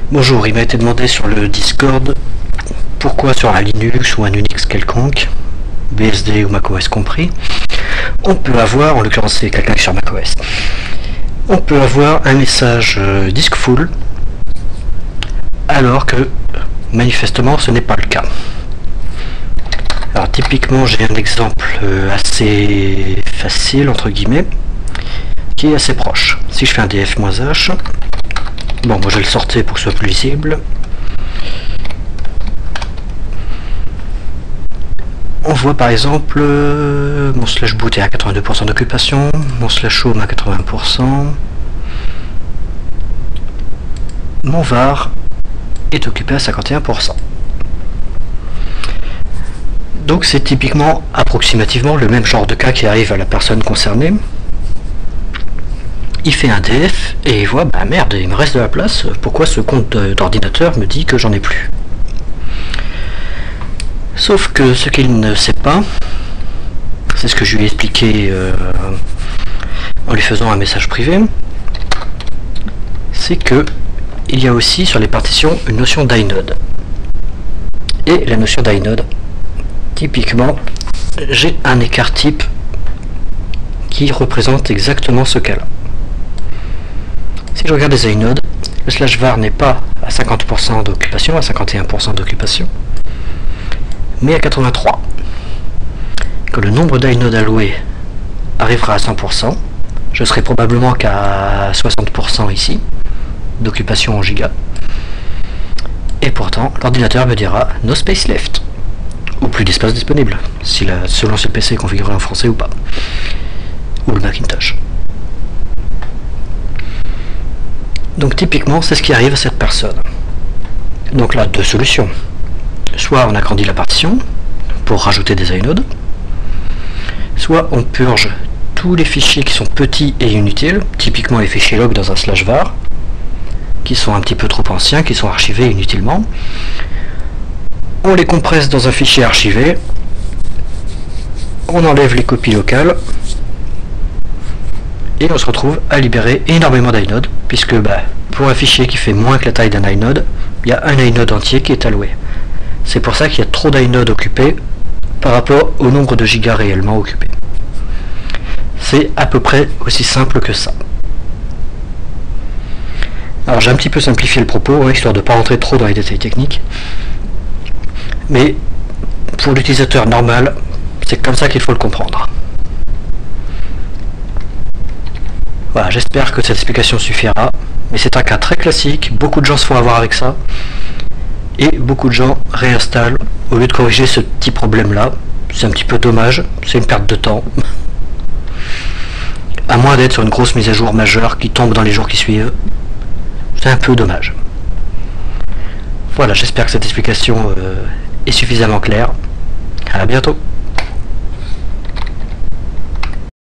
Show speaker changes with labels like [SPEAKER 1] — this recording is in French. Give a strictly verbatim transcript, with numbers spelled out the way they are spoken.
[SPEAKER 1] Bonjour, il m'a été demandé sur le Discord pourquoi sur un Linux ou un Unix quelconque, B S D ou macOS compris, on peut avoir, en l'occurrence c'est quelqu'un qui est sur macOS, on peut avoir un message euh, disk full alors que manifestement ce n'est pas le cas. Alors typiquement j'ai un exemple euh, assez facile entre guillemets qui est assez proche. Si je fais un df-h, bon moi je vais le sortir pour que ce soit plus visible. On voit par exemple euh, mon slash boot est à quatre-vingt-deux pour cent d'occupation, mon slash home à quatre-vingts pour cent, mon var est occupé à cinquante et un pour cent. Donc c'est typiquement approximativement le même genre de cas qui arrive à la personne concernée. Il fait un D F et il voit, bah merde, il me reste de la place, pourquoi ce compte d'ordinateur me dit que j'en ai plus? Sauf que ce qu'il ne sait pas, c'est ce que je lui ai expliqué euh, en lui faisant un message privé, c'est que il y a aussi sur les partitions une notion d'inode. Et la notion d'inode, typiquement, j'ai un écart type qui représente exactement ce cas-là. Si je regarde les inodes, le slash var n'est pas à cinquante pour cent d'occupation, à cinquante et un pour cent d'occupation, mais à quatre-vingt-trois. Quand le nombre d'inodes alloués arrivera à cent pour cent, je serai probablement qu'à soixante pour cent ici, d'occupation en giga. Et pourtant, l'ordinateur me dira no space left, ou plus d'espace disponible, si la, selon si le P C est configuré en français ou pas, ou le Macintosh. Donc typiquement, c'est ce qui arrive à cette personne. Donc là, deux solutions. Soit on agrandit la partition pour rajouter des inodes, soit on purge tous les fichiers qui sont petits et inutiles, typiquement les fichiers log dans un slash var, qui sont un petit peu trop anciens, qui sont archivés inutilement. On les compresse dans un fichier archivé, on enlève les copies locales, et on se retrouve à libérer énormément d'inodes, puisque bah, pour un fichier qui fait moins que la taille d'un inode, il y a un inode entier qui est alloué. C'est pour ça qu'il y a trop d'inodes occupés par rapport au nombre de gigas réellement occupés. C'est à peu près aussi simple que ça. Alors j'ai un petit peu simplifié le propos, hein, histoire de ne pas rentrer trop dans les détails techniques. Mais pour l'utilisateur normal, c'est comme ça qu'il faut le comprendre. Voilà, j'espère que cette explication suffira. Mais c'est un cas très classique, beaucoup de gens se font avoir avec ça. Et beaucoup de gens réinstallent au lieu de corriger ce petit problème là. C'est un petit peu dommage, c'est une perte de temps. À moins d'être sur une grosse mise à jour majeure qui tombe dans les jours qui suivent. C'est un peu dommage. Voilà, j'espère que cette explication euh, est suffisamment claire. À bientôt.